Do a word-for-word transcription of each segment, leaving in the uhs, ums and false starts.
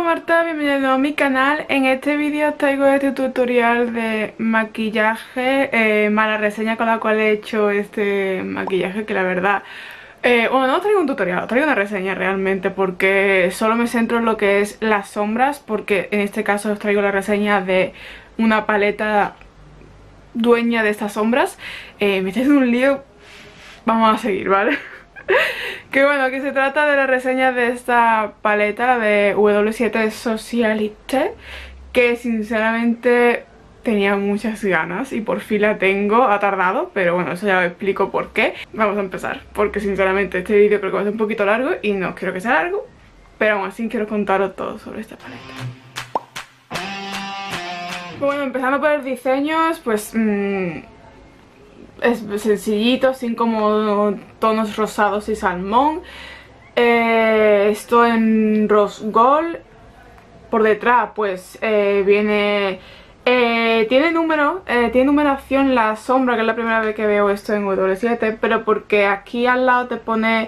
Marta, bienvenido a mi canal. En este vídeo os traigo este tutorial de maquillaje, eh, mala reseña con la cual he hecho este maquillaje, que la verdad... Eh, bueno, no os traigo un tutorial, os traigo una reseña realmente, porque solo me centro en lo que es las sombras, porque en este caso os traigo la reseña de una paleta dueña de estas sombras. Eh, me estáis en un lío, vamos a seguir, ¿vale? Que bueno, que se trata de la reseña de esta paleta, la de W siete Socialite, que sinceramente tenía muchas ganas y por fin la tengo. Ha tardado, pero bueno, eso ya os explico por qué. Vamos a empezar, porque sinceramente este vídeo creo que va a ser un poquito largo y no quiero que sea largo, pero aún así quiero contaros todo sobre esta paleta. Bueno, empezando por los diseños, pues... Mmm, es sencillito, así como tonos rosados y salmón. eh, Esto en rose gold. Por detrás pues eh, viene... Eh, tiene número, eh, tiene numeración la sombra, que es la primera vez que veo esto en W siete, pero porque aquí al lado te pone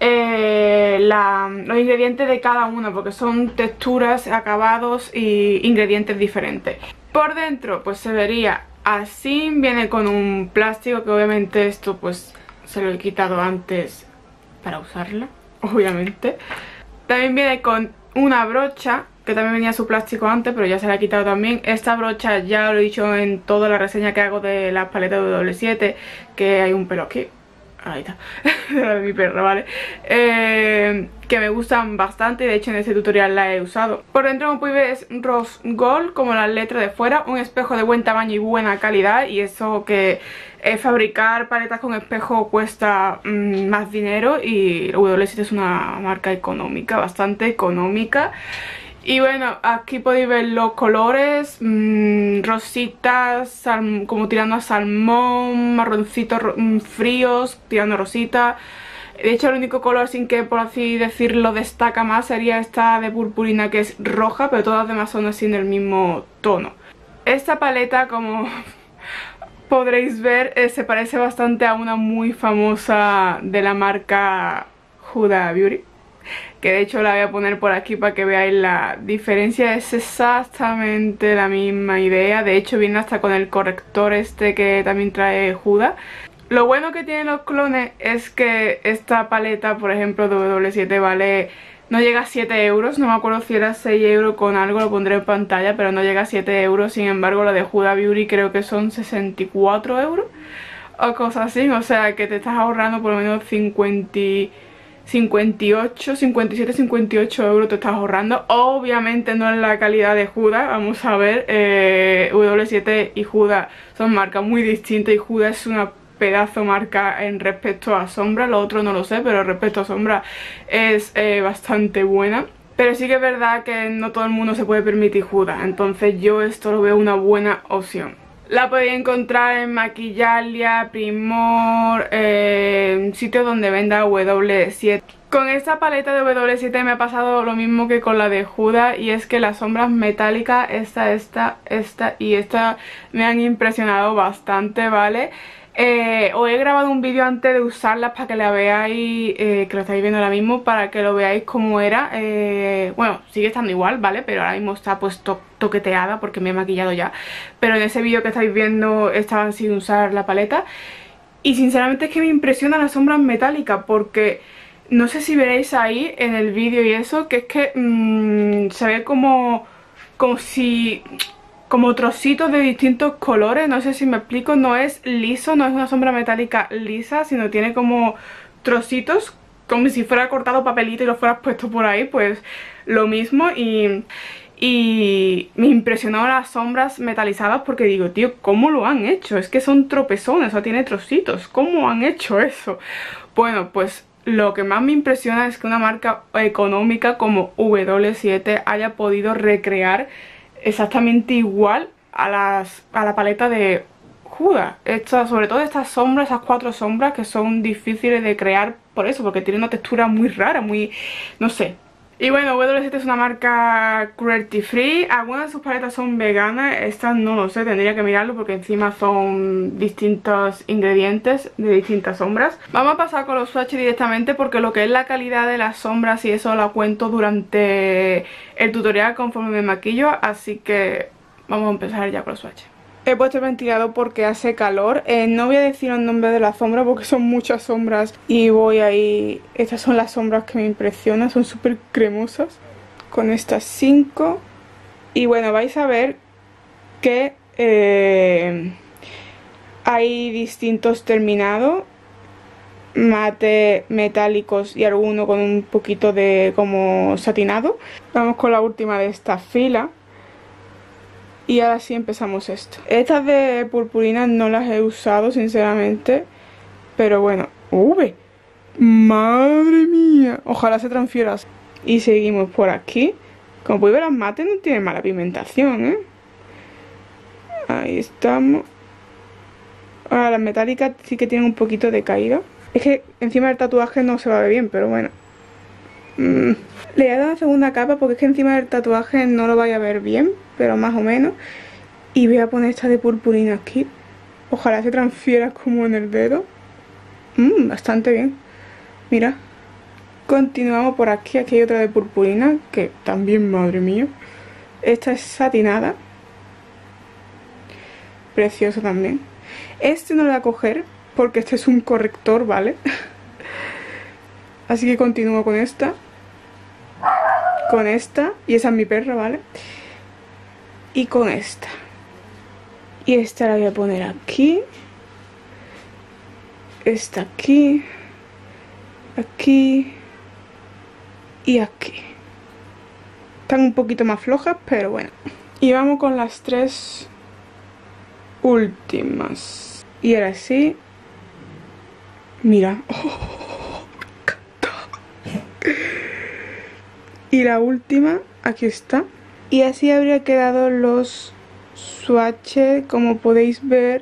eh, la, los ingredientes de cada uno, porque son texturas, acabados y ingredientes diferentes. Por dentro pues se vería así, viene con un plástico, que obviamente esto pues se lo he quitado antes para usarla, obviamente. También viene con una brocha, que también venía su plástico antes, pero ya se la he quitado también. Esta brocha ya lo he dicho en toda la reseña que hago de las paletas de W siete, que hay un pelo aquí. Ahí está, de mi perro, ¿vale? Eh, que me gustan bastante, de hecho en este tutorial la he usado. Por dentro, como podéis ver, es rose gold, como las letras de fuera. Un espejo de buen tamaño y buena calidad, y eso que eh, fabricar paletas con espejo cuesta mmm, más dinero, y W siete es una marca económica, bastante económica. Y bueno, aquí podéis ver los colores, mmm, rositas, como tirando a salmón, marroncitos mmm, fríos, tirando a rosita. De hecho el único color sin que, por así decirlo, destaca más sería esta de purpurina, que es roja, pero todas las demás son así en el mismo tono. Esta paleta, como podréis ver, eh, se parece bastante a una muy famosa de la marca Huda Beauty, que de hecho la voy a poner por aquí para que veáis la diferencia. Es exactamente la misma idea, de hecho viene hasta con el corrector este que también trae Huda. Lo bueno que tienen los clones es que esta paleta, por ejemplo de W siete, vale, no llega a siete euros, no me acuerdo si era seis euros con algo, lo pondré en pantalla, pero no llega a siete euros. Sin embargo la de Huda Beauty creo que son sesenta y cuatro euros o cosas así, o sea que te estás ahorrando por lo menos cincuenta, cincuenta y ocho, cincuenta y siete, cincuenta y ocho euros te estás ahorrando. Obviamente no es la calidad de Huda, vamos a ver, eh, W siete y Huda son marcas muy distintas, y Huda es una pedazo marca en respecto a sombra. Lo otro no lo sé, pero respecto a sombra es eh, bastante buena. Pero sí que es verdad que no todo el mundo se puede permitir Huda, entonces yo esto lo veo una buena opción. La podéis encontrar en Maquillalia, Primor, eh, sitios donde venda W siete. Con esta paleta de W siete me ha pasado lo mismo que con la de Huda, y es que las sombras metálicas, esta, esta, esta y esta, me han impresionado bastante, ¿vale? Eh, os he grabado un vídeo antes de usarlas para que la veáis, eh, que lo estáis viendo ahora mismo, para que lo veáis cómo era. Eh, bueno, sigue estando igual, ¿vale? Pero ahora mismo está pues to toqueteada porque me he maquillado ya. Pero en ese vídeo que estáis viendo estaban sin usar la paleta. Y sinceramente es que me impresionan las sombras metálicas, porque no sé si veréis ahí en el vídeo y eso, que es que mmm, se ve como, como si... como trocitos de distintos colores, no sé si me explico. No es liso, no es una sombra metálica lisa, sino tiene como trocitos, como si fuera cortado papelito y lo fueras puesto por ahí, pues lo mismo. Y, y me impresionó las sombras metalizadas, porque digo, tío, ¿cómo lo han hecho? Es que son tropezones, o sea, tiene trocitos, ¿cómo han hecho eso? Bueno, pues lo que más me impresiona es que una marca económica como W siete haya podido recrear exactamente igual a, las, a la paleta de Huda. Esta, sobre todo estas sombras, esas cuatro sombras que son difíciles de crear por eso, porque tiene una textura muy rara, muy... no sé. Y bueno, W S T es una marca cruelty free. Algunas de sus paletas son veganas, estas no lo sé, tendría que mirarlo porque encima son distintos ingredientes de distintas sombras. Vamos a pasar con los swatches directamente porque lo que es la calidad de las sombras y eso la cuento durante el tutorial conforme me maquillo, así que vamos a empezar ya con los swatches. He puesto el ventilador porque hace calor. Eh, no voy a decir el nombre de la sombra porque son muchas sombras y voy ahí. Estas son las sombras que me impresionan, son súper cremosas. Con estas cinco. Y bueno, vais a ver que eh, hay distintos terminados, mate, metálicos y alguno con un poquito de como satinado. Vamos con la última de esta fila. Y ahora sí empezamos esto. Estas de purpurina no las he usado sinceramente, pero bueno. ¡Uy! ¡Madre mía! Ojalá se transfiera. Y seguimos por aquí. Como podéis ver, las mates no tienen mala pigmentación, ¿eh? Ahí estamos. Ahora las metálicas sí que tienen un poquito de caída. Es que encima del tatuaje no se va a ver bien, pero bueno. Mm. Le voy a dar una segunda capa porque es que encima del tatuaje no lo vaya a ver bien, pero más o menos. Y voy a poner esta de purpurina aquí. Ojalá se transfiera como en el dedo. Mmm, bastante bien. Mira. Continuamos por aquí. Aquí hay otra de purpurina que también, madre mía. Esta es satinada. Precioso también. Este no lo voy a coger porque este es un corrector, ¿vale? Así que continúo con esta. Con esta. Y esa es mi perra, ¿vale? Y con esta. Y esta la voy a poner aquí. Esta aquí. Aquí. Y aquí. Están un poquito más flojas, pero bueno. Y vamos con las tres últimas. Y ahora sí. Mira. Oh, me encanta. Y la última, aquí está. Y así habría quedado los swatches, como podéis ver,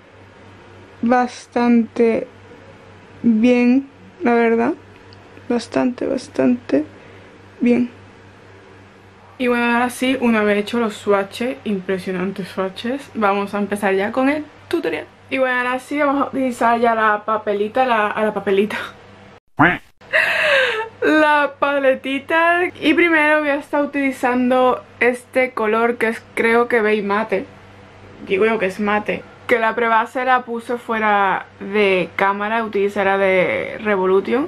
bastante bien, la verdad. Bastante, bastante bien. Y bueno, ahora sí, una vez hecho los swatches, impresionantes swatches, vamos a empezar ya con el tutorial. Y bueno, ahora sí vamos a utilizar ya la papelita, la, a la papelita. La paletita. Y primero voy a estar utilizando este color que es, creo que beige mate. Digo yo que es mate. Que la prebase la puse fuera de cámara, utilizará de Revolution.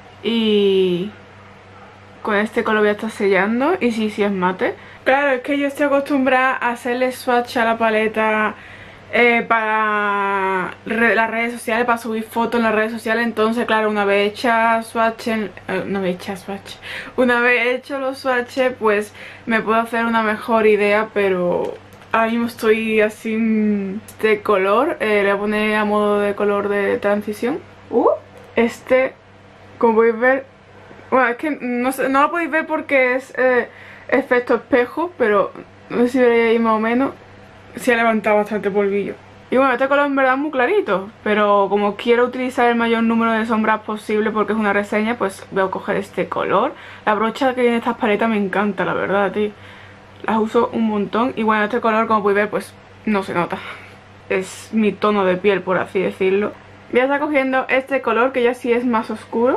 Y con este color voy a estar sellando. Y sí, sí es mate. Claro, es que yo estoy acostumbrada a hacerle swatch a la paleta Eh, para re las redes sociales, para subir fotos en las redes sociales. Entonces claro, una vez hecha swatch en, eh, una vez hecha swatch una vez hecho los swatches, pues me puedo hacer una mejor idea. Pero ahora mismo estoy así de color. eh, le voy a poner a modo de color de transición. uh, Este, como podéis ver, bueno, es que no, sé, no lo podéis ver porque es eh, efecto espejo, pero no sé si veréis ahí más o menos. Se ha levantado bastante polvillo. Y bueno, este color en verdad es muy clarito, pero como quiero utilizar el mayor número de sombras posible porque es una reseña, pues voy a coger este color. La brocha que tiene estas paletas me encanta, la verdad, tío. Las uso un montón. Y bueno, este color, como podéis ver, pues no se nota. Es mi tono de piel, por así decirlo. Voy a estar cogiendo este color que ya sí es más oscuro.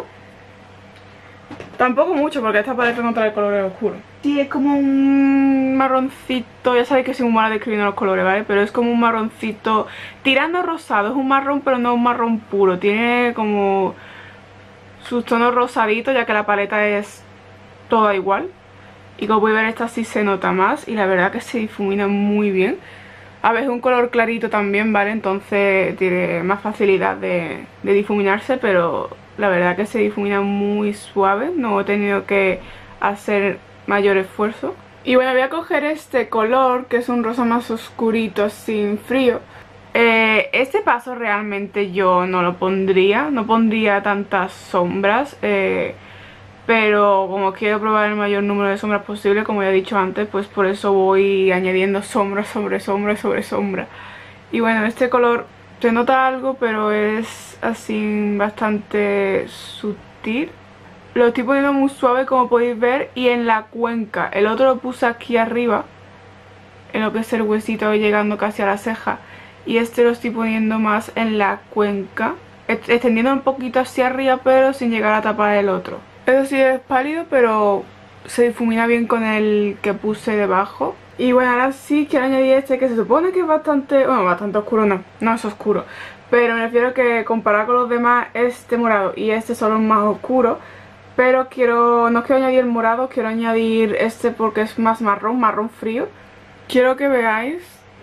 Tampoco mucho porque esta paleta no trae colores oscuros. Sí, es como un marroncito. Ya sabéis que soy muy mala describiendo los colores, ¿vale? Pero es como un marroncito tirando rosado. Es un marrón, pero no un marrón puro. Tiene como sus tonos rosaditos, ya que la paleta es toda igual. Y como podéis ver, esta sí se nota más. Y la verdad que se difumina muy bien. A ver, es un color clarito también, ¿vale? Entonces tiene más facilidad de, de difuminarse, pero la verdad que se difumina muy suave. No he tenido que hacer mayor esfuerzo. Y bueno, voy a coger este color, que es un rosa más oscurito, sin frío. Eh, este paso realmente yo no lo pondría. No pondría tantas sombras. Eh, pero como quiero probar el mayor número de sombras posible, como ya he dicho antes, pues por eso voy añadiendo sombra sobre sombra sobre sombra. Y bueno, este color se nota algo, pero es así bastante sutil. Lo estoy poniendo muy suave, como podéis ver, y en la cuenca. El otro lo puse aquí arriba, en lo que es el huesito, llegando casi a la ceja. Y este lo estoy poniendo más en la cuenca, extendiendo un poquito hacia arriba, pero sin llegar a tapar el otro. Eso sí es pálido, pero se difumina bien con el que puse debajo. Y bueno, ahora sí quiero añadir este, que se supone que es bastante, bueno, bastante oscuro, no, no es oscuro, pero me refiero a que comparado con los demás, este morado y este son los más oscuros. Pero quiero, no quiero añadir el morado, quiero añadir este porque es más marrón, marrón frío. Quiero que veáis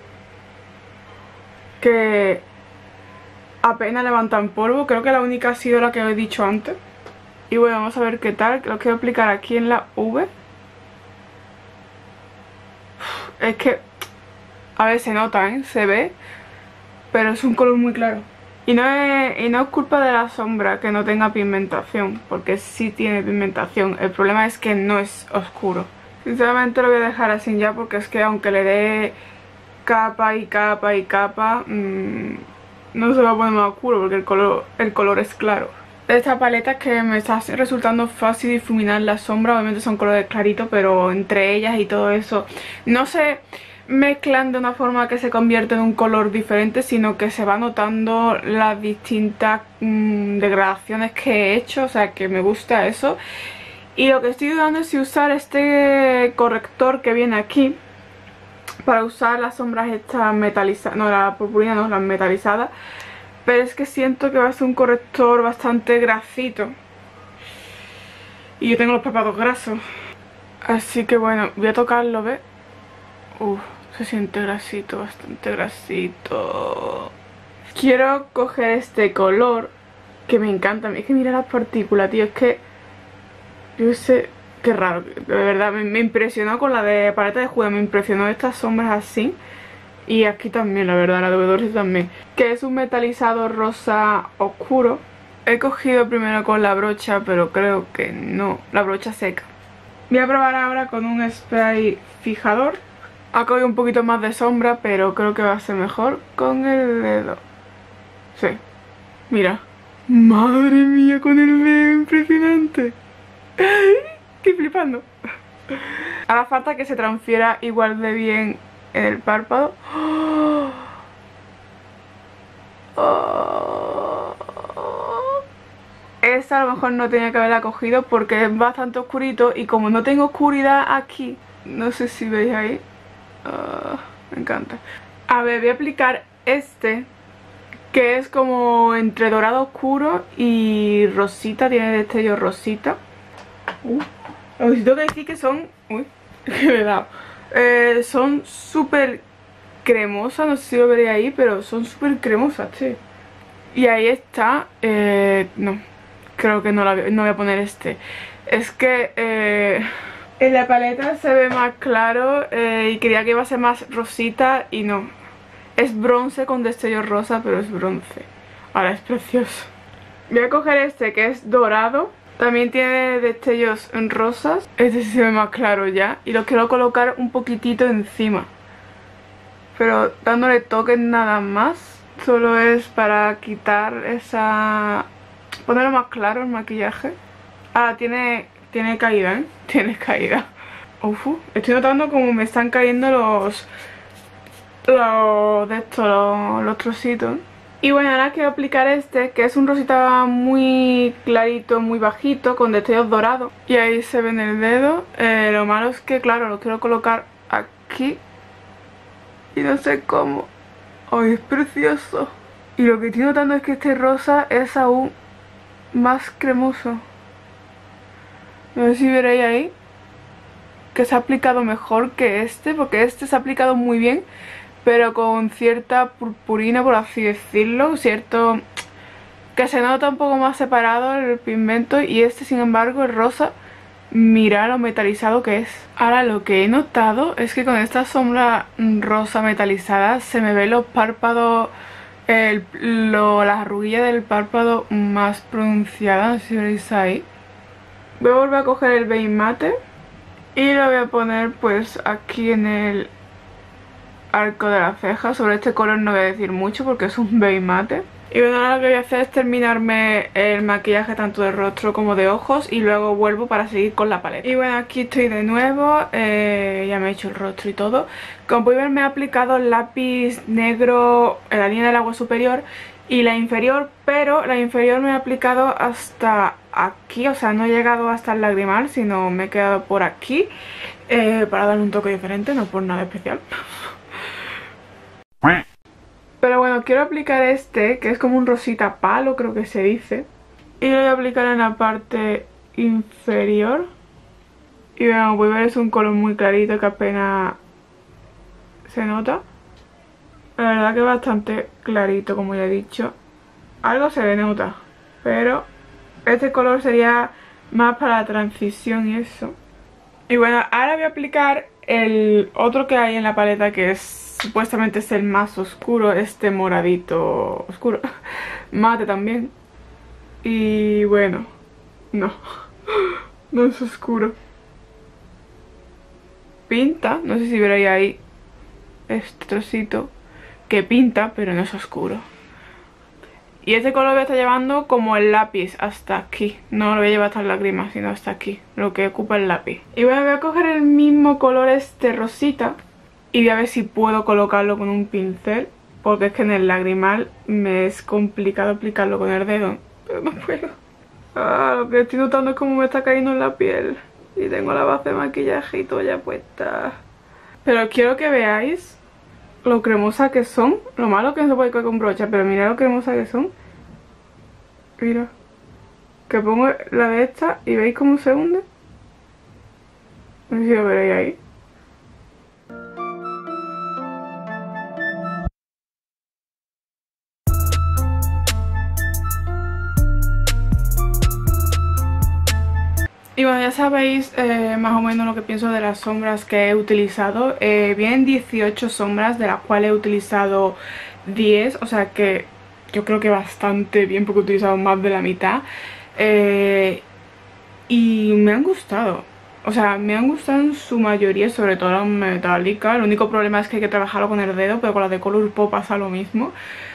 que apenas levantan polvo, creo que la única ha sido la que os he dicho antes. Y bueno, vamos a ver qué tal, lo quiero aplicar aquí en la V. Es que, a ver, se nota, ¿eh? Se ve, pero es un color muy claro. Y no, es, y no es culpa de la sombra que no tenga pigmentación, porque sí tiene pigmentación. El problema es que no es oscuro. Sinceramente lo voy a dejar así ya, porque es que aunque le dé capa y capa y capa, mmm, no se va a poner más oscuro porque el color, el color es claro. Esta paleta es que me está resultando fácil difuminar la sombra. Obviamente son colores claritos, pero entre ellas y todo eso no se mezclan de una forma que se convierte en un color diferente, sino que se va notando las distintas mmm, degradaciones que he hecho. O sea que me gusta eso. Y lo que estoy dudando es si usar este corrector que viene aquí para usar las sombras estas metalizadas, no, la purpurina no, las metalizadas. Pero es que siento que va a ser un corrector bastante grasito. Y yo tengo los párpados grasos. Así que bueno, voy a tocarlo, ¿ves? Uf, se siente grasito, bastante grasito. Quiero coger este color, que me encanta. Es que mira las partículas, tío, es que... Yo sé, qué raro, de verdad, me, me impresionó con la de paleta de juego, me impresionó estas sombras así. Y aquí también, la verdad, la de W también. Que es un metalizado rosa oscuro. He cogido primero con la brocha, pero creo que no, la brocha seca. Voy a probar ahora con un spray fijador. Ha cogido un poquito más de sombra, pero creo que va a ser mejor con el dedo. Sí, mira. Madre mía, con el dedo, impresionante. Estoy flipando. Ahora falta que se transfiera igual de bien en el párpado. Oh. Oh. Esta a lo mejor no tenía que haberla cogido porque es bastante oscurito. Y como no tengo oscuridad aquí, no sé si veis ahí. Oh, me encanta. A ver, voy a aplicar este, que es como entre dorado oscuro y rosita. Tiene destello rosita. Uh. Os tengo que decir que son... Uy, que me he dado. Eh, son súper cremosas, no sé si lo veréis ahí, pero son súper cremosas, sí. Y ahí está, eh, no, creo que no, la, no voy a poner este. Es que eh, en la paleta se ve más claro eh, y quería que iba a ser más rosita y no. Es bronce con destello rosa, pero es bronce. Ahora es precioso. Voy a coger este que es dorado. También tiene destellos en rosas. Este sí se ve más claro ya. Y lo quiero colocar un poquitito encima, pero dándole toques nada más. Solo es para quitar esa... ponerlo más claro el maquillaje. Ah, tiene, tiene caída, ¿eh? Tiene caída. Uf, estoy notando como me están cayendo los... Los de estos, los, los trocitos. Y bueno, ahora quiero aplicar este, que es un rosita muy clarito, muy bajito, con destellos dorados. Y ahí se ve en el dedo. Eh, lo malo es que, claro, lo quiero colocar aquí. Y no sé cómo. ¡Ay, es precioso! Y lo que estoy notando es que este rosa es aún más cremoso. No sé si veréis ahí que se ha aplicado mejor que este, porque este se ha aplicado muy bien, pero con cierta purpurina, por así decirlo, cierto que se nota un poco más separado el pigmento. Y este, sin embargo, el rosa, mirad lo metalizado que es. Ahora, lo que he notado es que con esta sombra rosa metalizada se me ven los párpados, el, lo, las arruguillas del párpado más pronunciadas, no sé si veréis ahí. Voy a volver a coger el beige mate y lo voy a poner pues aquí en el arco de la ceja. Sobre este color no voy a decir mucho porque es un beige mate. Y bueno, ahora lo que voy a hacer es terminarme el maquillaje tanto de rostro como de ojos y luego vuelvo para seguir con la paleta. Y bueno, aquí estoy de nuevo, eh, ya me he hecho el rostro y todo. Como podéis ver, me he aplicado el lápiz negro en la línea del agua superior y la inferior, pero la inferior me he aplicado hasta aquí, o sea, no he llegado hasta el lagrimal, sino me he quedado por aquí, eh, para darle un toque diferente, no por nada especial. Pero bueno, quiero aplicar este, que es como un rosita palo, creo que se dice. Y lo voy a aplicar en la parte inferior. Y bueno, como podéis ver, es un color muy clarito que apenas se nota. La verdad que es bastante clarito, como ya he dicho. Algo se le nota, pero este color sería más para la transición y eso. Y bueno, ahora voy a aplicar el otro que hay en la paleta, que es supuestamente es el más oscuro, este moradito oscuro, mate también. Y bueno, no, no es oscuro. Pinta, no sé si veréis ahí este trocito que pinta, pero no es oscuro. Y este color lo voy a estar llevando como el lápiz hasta aquí. No lo voy a llevar hasta el lágrima, sino hasta aquí, lo que ocupa el lápiz. Y bueno, voy a coger el mismo color, este rosita, y voy a ver si puedo colocarlo con un pincel, porque es que en el lagrimal me es complicado aplicarlo con el dedo, pero no puedo. Ah, lo que estoy notando es como me está cayendo en la piel. Y tengo la base de maquillaje y todo ya puesta. Pero quiero que veáis lo cremosa que son. Lo malo que no se puede coger con brocha, pero mirad lo cremosa que son. Mira. Que pongo la de esta y veis cómo se hunde. No sé si lo veréis ahí. Y bueno, ya sabéis eh, más o menos lo que pienso de las sombras que he utilizado. Eh, vienen dieciocho sombras, de las cuales he utilizado diez, o sea que yo creo que bastante bien porque he utilizado más de la mitad. Eh, y me han gustado, o sea, me han gustado en su mayoría, sobre todo las metálicas. El único problema es que hay que trabajarlo con el dedo, pero con las de Colourpop pasa lo mismo.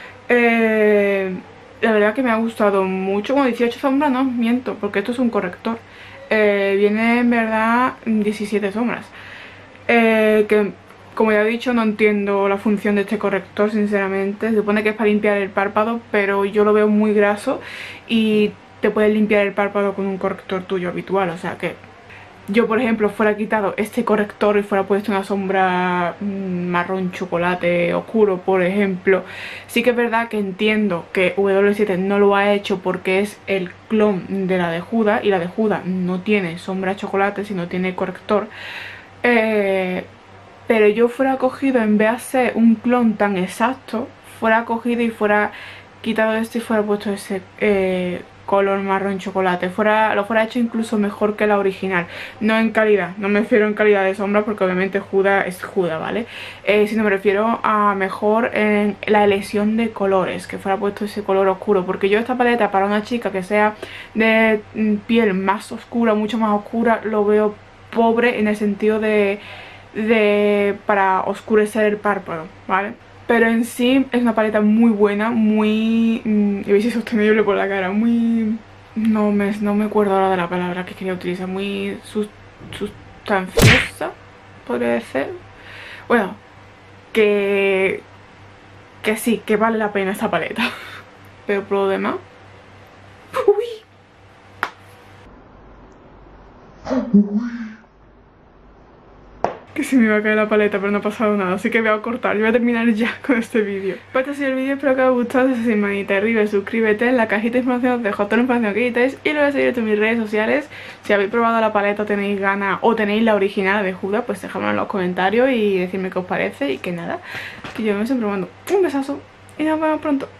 Eh, la verdad que me ha gustado mucho. Bueno, dieciocho sombras no, miento, porque esto es un corrector. Eh, viene en verdad diecisiete sombras, eh, que como ya he dicho no entiendo la función de este corrector sinceramente. Se supone que es para limpiar el párpado, pero yo lo veo muy graso y te puedes limpiar el párpado con un corrector tuyo habitual, o sea que yo por ejemplo fuera quitado este corrector y fuera puesto una sombra marrón chocolate oscuro por ejemplo, sí que es verdad que entiendo que W siete no lo ha hecho porque es el clon de la de Huda y la de Huda no tiene sombra chocolate sino tiene corrector, eh, pero yo fuera cogido, en vez de hacer un clon tan exacto, fuera cogido y fuera quitado esto y fuera puesto ese eh, color marrón chocolate, fuera, lo fuera hecho incluso mejor que la original. No en calidad, no me refiero en calidad de sombra porque obviamente Huda es Huda, ¿vale? Eh, sino me refiero a mejor en la elección de colores, que fuera puesto ese color oscuro, porque yo esta paleta para una chica que sea de piel más oscura, mucho más oscura, lo veo pobre en el sentido de, de para oscurecer el párpado, ¿vale? Pero en sí es una paleta muy buena, muy... Mmm, y veis sostenible por la cara, muy... No me, no me acuerdo ahora de la palabra que quería utilizar, muy sus, sustanciosa, podría decir. Bueno, que... Que sí, que vale la pena esta paleta. Pero por lo demás... ¡Uy! Que se me iba a caer la paleta, pero no ha pasado nada, así que voy a cortar, yo voy a terminar ya con este vídeo. Pues este ha sido el vídeo, espero que os haya gustado. Si es así, manita arriba, suscríbete, en la cajita de información os dejo toda la información que queréis y lo voy a seguir en mis redes sociales. Si habéis probado la paleta, tenéis ganas o tenéis la original de Huda, pues dejadmelo en los comentarios y decirme qué os parece y que nada, que yo me estoy probando. Un besazo y nos vemos pronto.